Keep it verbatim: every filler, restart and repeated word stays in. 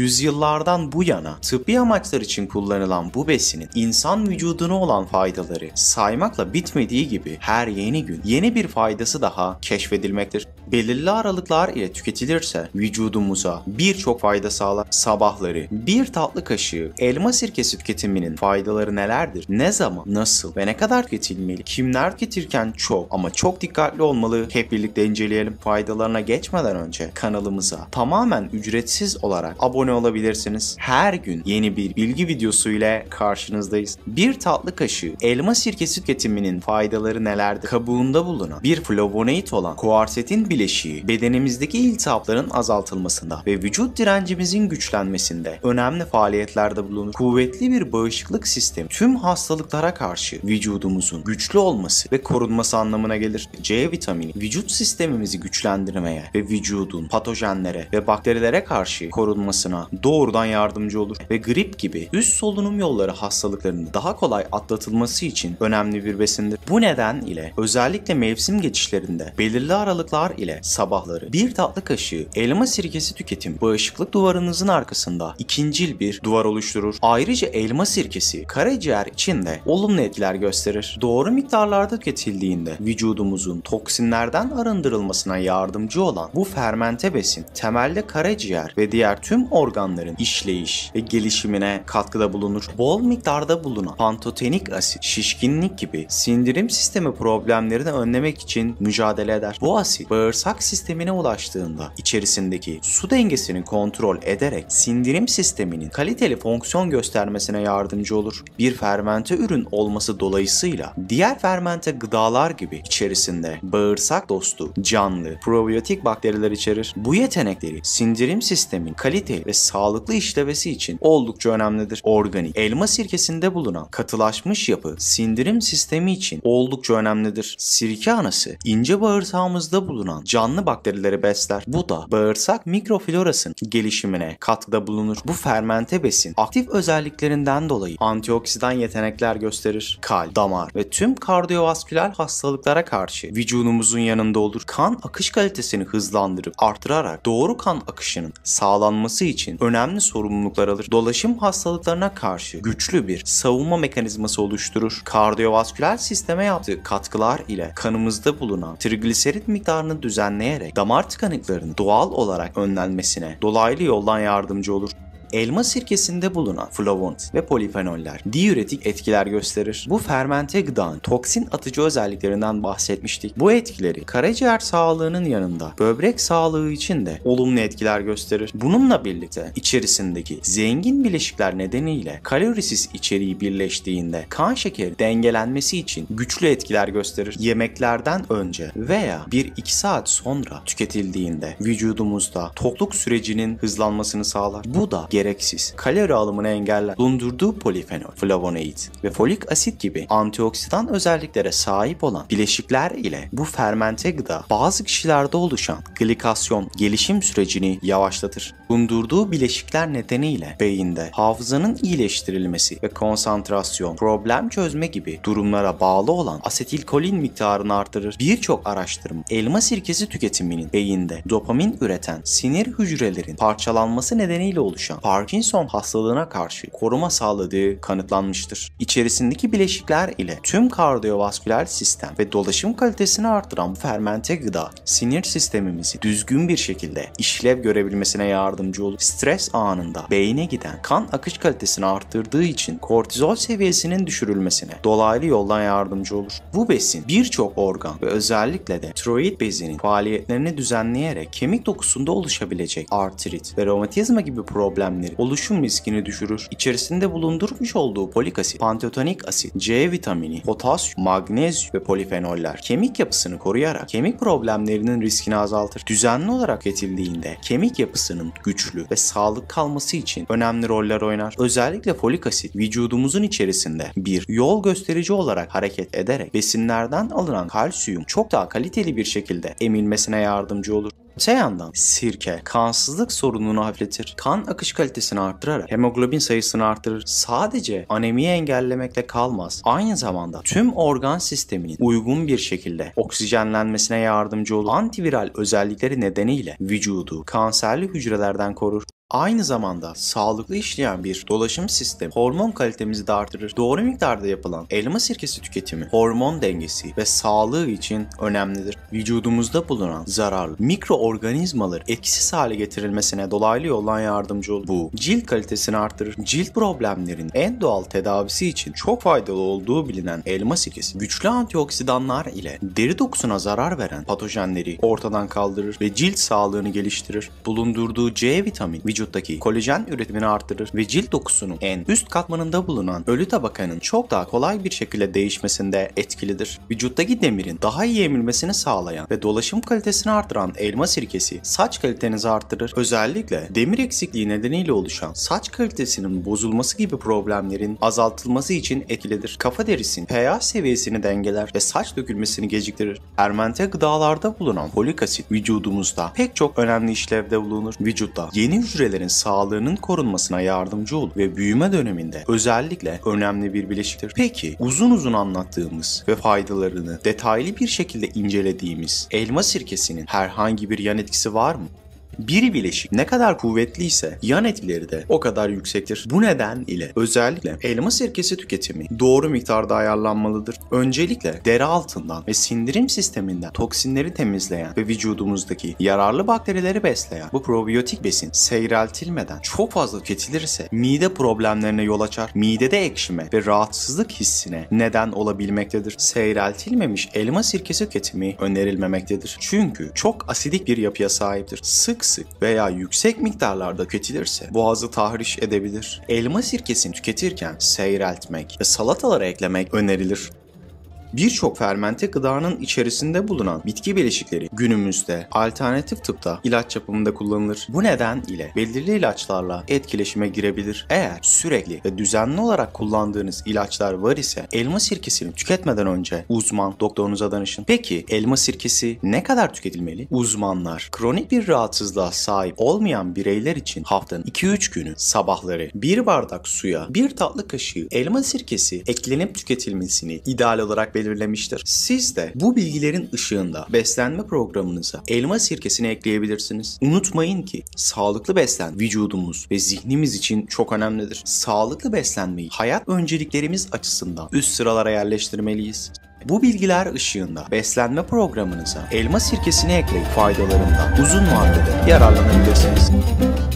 Yüzyıllardan bu yana tıbbi amaçlar için kullanılan bu besinin insan vücuduna olan faydaları saymakla bitmediği gibi her yeni gün yeni bir faydası daha keşfedilmektir. Belirli aralıklar ile tüketilirse vücudumuza birçok fayda sağlar. Sabahları bir tatlı kaşığı elma sirkesi tüketiminin faydaları nelerdir? Ne zaman, nasıl ve ne kadar tüketilmeli? Kimler tüketirken çok ama çok dikkatli olmalı? Hep birlikte inceleyelim. Faydalarına geçmeden önce kanalımıza tamamen ücretsiz olarak abone olabilirsiniz. Her gün yeni bir bilgi videosu ile karşınızdayız. Bir tatlı kaşığı elma sirkesi tüketiminin faydaları nelerdir? Kabuğunda bulunan bir flavonoid olan kuarsetin bileşiği bedenimizdeki iltihapların azaltılmasında ve vücut direncimizin güçlenmesinde önemli faaliyetlerde bulunur. Kuvvetli bir bağışıklık sistemi tüm hastalıklara karşı vücudumuzun güçlü olması ve korunması anlamına gelir. C vitamini vücut sistemimizi güçlendirmeye ve vücudun patojenlere ve bakterilere karşı korunmasına doğrudan yardımcı olur ve grip gibi üst solunum yolları hastalıklarının daha kolay atlatılması için önemli bir besindir. Bu neden ile özellikle mevsim geçişlerinde belirli aralıklar ile sabahları bir tatlı kaşığı elma sirkesi tüketim bağışıklık duvarınızın arkasında ikincil bir duvar oluşturur. Ayrıca elma sirkesi karaciğer için de olumlu etkiler gösterir. Doğru miktarlarda tüketildiğinde vücudumuzun toksinlerden arındırılmasına yardımcı olan bu fermente besin temelde karaciğer ve diğer tüm organların işleyiş ve gelişimine katkıda bulunur. Bol miktarda bulunan pantotenik asit, şişkinlik gibi sindirim sistemi problemlerini önlemek için mücadele eder. Bu asit bağırsak sistemine ulaştığında içerisindeki su dengesini kontrol ederek sindirim sisteminin kaliteli fonksiyon göstermesine yardımcı olur. Bir fermente ürün olması dolayısıyla diğer fermente gıdalar gibi içerisinde bağırsak dostu, canlı, probiyotik bakteriler içerir. Bu yetenekleri sindirim sistemin kaliteli ve sağlıklı işlevesi için oldukça önemlidir. Organik elma sirkesinde bulunan katılaşmış yapı sindirim sistemi için oldukça önemlidir. Sirke anası ince bağırsağımızda bulunan canlı bakterileri besler. Bu da bağırsak mikroflorasının gelişimine katkıda bulunur. Bu fermente besin aktif özelliklerinden dolayı antioksidan yetenekler gösterir. Kalp, damar ve tüm kardiyovasküler hastalıklara karşı vücudumuzun yanında olur. Kan akış kalitesini hızlandırıp artırarak doğru kan akışının sağlanması için önemli sorumluluklar alır. Dolaşım hastalıklarına karşı güçlü bir savunma mekanizması oluşturur. Kardiyovasküler sisteme yaptığı katkılar ile kanımızda bulunan trigliserit miktarını düzenleyerek damar tıkanıklarının doğal olarak önlenmesine dolaylı yoldan yardımcı olur. Elma sirkesinde bulunan flavonoid ve polifenoller diüretik etkiler gösterir. Bu fermente gıdanın toksin atıcı özelliklerinden bahsetmiştik. Bu etkileri karaciğer sağlığının yanında böbrek sağlığı için de olumlu etkiler gösterir. Bununla birlikte içerisindeki zengin bileşikler nedeniyle kalorisiz içeriği birleştiğinde kan şekeri dengelenmesi için güçlü etkiler gösterir. Yemeklerden önce veya bir iki saat sonra tüketildiğinde vücudumuzda tokluk sürecinin hızlanmasını sağlar. Bu da gereksiz kalori alımını engeller. Bulundurduğu polifenol, flavonoid ve folik asit gibi antioksidan özelliklere sahip olan bileşikler ile bu fermente gıda bazı kişilerde oluşan glikasyon gelişim sürecini yavaşlatır. Bulundurduğu bileşikler nedeniyle beyinde hafızanın iyileştirilmesi ve konsantrasyon, problem çözme gibi durumlara bağlı olan asetilkolin miktarını artırır. Birçok araştırma elma sirkesi tüketiminin beyinde dopamin üreten sinir hücrelerin parçalanması nedeniyle oluşan Parkinson hastalığına karşı koruma sağladığı kanıtlanmıştır. İçerisindeki bileşikler ile tüm kardiyovasküler sistem ve dolaşım kalitesini artıran bu fermente gıda sinir sistemimizi düzgün bir şekilde işlev görebilmesine yardımcı olur. Stres anında beyne giden kan akış kalitesini arttırdığı için kortizol seviyesinin düşürülmesine dolaylı yoldan yardımcı olur. Bu besin birçok organ ve özellikle de tiroid bezinin faaliyetlerini düzenleyerek kemik dokusunda oluşabilecek artrit ve romatizma gibi problemleri oluşum riskini düşürür. İçerisinde bulundurmuş olduğu folik asit, pantotenik asit, C vitamini, potasyum, magnezyum ve polifenoller kemik yapısını koruyarak kemik problemlerinin riskini azaltır. Düzenli olarak tüketildiğinde kemik yapısının güçlü ve sağlıklı kalması için önemli roller oynar. Özellikle folik asit vücudumuzun içerisinde bir yol gösterici olarak hareket ederek besinlerden alınan kalsiyum çok daha kaliteli bir şekilde emilmesine yardımcı olur. Öte yandan sirke kansızlık sorununu hafifletir. Kan akış kalitesini arttırarak hemoglobin sayısını artırır. Sadece anemiyi engellemekle kalmaz. Aynı zamanda tüm organ sisteminin uygun bir şekilde oksijenlenmesine yardımcı olur. Antiviral özellikleri nedeniyle vücudu kanserli hücrelerden korur. Aynı zamanda sağlıklı işleyen bir dolaşım sistemi hormon kalitemizi de artırır. Doğru miktarda yapılan elma sirkesi tüketimi hormon dengesi ve sağlığı için önemlidir. Vücudumuzda bulunan zararlı mikroorganizmaları etkisiz hale getirilmesine dolaylı yoldan yardımcı olur. Bu cilt kalitesini artırır. Cilt problemlerinin en doğal tedavisi için çok faydalı olduğu bilinen elma sirkesi güçlü antioksidanlar ile deri dokusuna zarar veren patojenleri ortadan kaldırır ve cilt sağlığını geliştirir. Bulundurduğu C vitamini vücuttaki kolajen üretimini artırır ve cilt dokusunun en üst katmanında bulunan ölü tabakanın çok daha kolay bir şekilde değişmesinde etkilidir. Vücuttaki demirin daha iyi emilmesini sağlayan ve dolaşım kalitesini artıran elma sirkesi saç kalitenizi artırır. Özellikle demir eksikliği nedeniyle oluşan saç kalitesinin bozulması gibi problemlerin azaltılması için etkilidir. Kafa derisinin pH seviyesini dengeler ve saç dökülmesini geciktirir. Fermente gıdalarda bulunan folik asit vücudumuzda pek çok önemli işlevde bulunur. Vücutta yeni hücrelerin sağlığının korunmasına yardımcı olur ve büyüme döneminde özellikle önemli bir bileşiktir. Peki uzun uzun anlattığımız ve faydalarını detaylı bir şekilde incelediğimiz elma sirkesinin herhangi bir yan etkisi var mı? Bir bileşik ne kadar kuvvetliyse yan etkileri de o kadar yüksektir. Bu neden ile özellikle elma sirkesi tüketimi doğru miktarda ayarlanmalıdır. Öncelikle deri altından ve sindirim sisteminden toksinleri temizleyen ve vücudumuzdaki yararlı bakterileri besleyen bu probiyotik besin seyreltilmeden çok fazla tüketilirse mide problemlerine yol açar. Midede ekşime ve rahatsızlık hissine neden olabilmektedir. Seyreltilmemiş elma sirkesi tüketimi önerilmemektedir. Çünkü çok asidik bir yapıya sahiptir. Sık sık veya yüksek miktarlarda tüketilirse boğazı tahriş edebilir. Elma sirkesini tüketirken seyreltmek ve salatalara eklemek önerilir. Birçok fermente gıdanın içerisinde bulunan bitki bileşikleri günümüzde alternatif tıpta ilaç yapımında kullanılır. Bu neden ile belirli ilaçlarla etkileşime girebilir. Eğer sürekli ve düzenli olarak kullandığınız ilaçlar var ise elma sirkesini tüketmeden önce uzman doktorunuza danışın. Peki elma sirkesi ne kadar tüketilmeli? Uzmanlar kronik bir rahatsızlığa sahip olmayan bireyler için haftanın iki üç günü sabahları bir bardak suya bir tatlı kaşığı elma sirkesi eklenip tüketilmesini ideal olarak belirlemiştir. Siz de bu bilgilerin ışığında beslenme programınıza elma sirkesini ekleyebilirsiniz. Unutmayın ki sağlıklı beslen vücudumuz ve zihnimiz için çok önemlidir. Sağlıklı beslenmeyi hayat önceliklerimiz açısından üst sıralara yerleştirmeliyiz. Bu bilgiler ışığında beslenme programınıza elma sirkesini ekleyip faydalarından uzun vadede yararlanabilirsiniz.